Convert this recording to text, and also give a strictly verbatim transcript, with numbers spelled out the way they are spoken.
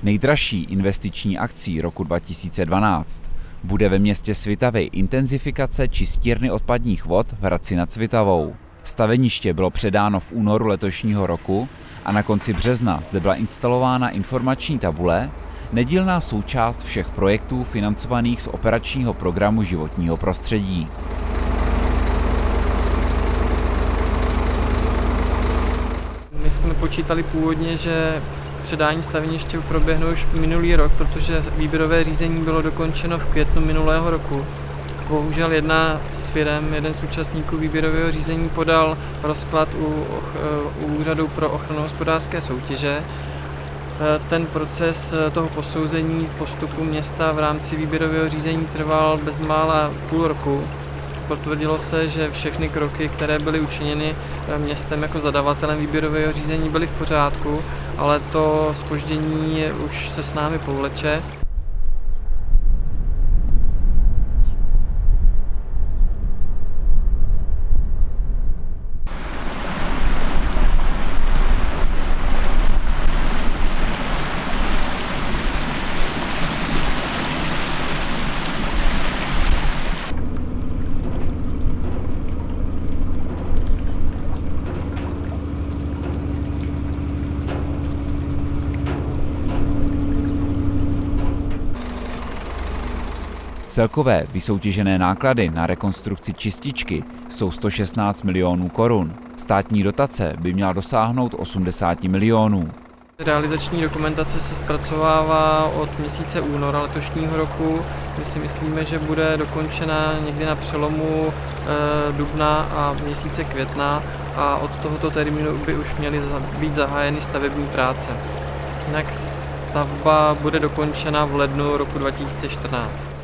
Nejdražší investiční akcí roku dva tisíce dvanáct bude ve městě Svitavy intenzifikace čistírny odpadních vod v Hradci nad Svitavou. Staveniště bylo předáno v únoru letošního roku a na konci března zde byla instalována informační tabule, nedílná součást všech projektů financovaných z operačního programu životního prostředí. My jsme počítali původně, že předání staveniště proběhne už minulý rok, protože výběrové řízení bylo dokončeno v květnu minulého roku. Bohužel jedna z firem, jeden z účastníků výběrového řízení podal rozklad u, u Úřadu pro ochranu hospodářské soutěže. Ten proces toho posouzení postupu města v rámci výběrového řízení trval bezmála půl roku. Potvrdilo se, že všechny kroky, které byly učiněny městem jako zadavatelem výběrového řízení, byly v pořádku, ale to zpoždění už se s námi povleče. Celkové vysoutěžené náklady na rekonstrukci čističky jsou sto šestnáct milionů korun. Státní dotace by měla dosáhnout osmdesát milionů. Realizační dokumentace se zpracovává od měsíce února letošního roku. My si myslíme, že bude dokončena někdy na přelomu e, dubna a měsíce května a od tohoto termínu by už měly být zahájeny stavební práce. Jinak stavba bude dokončena v lednu roku dva tisíce čtrnáct.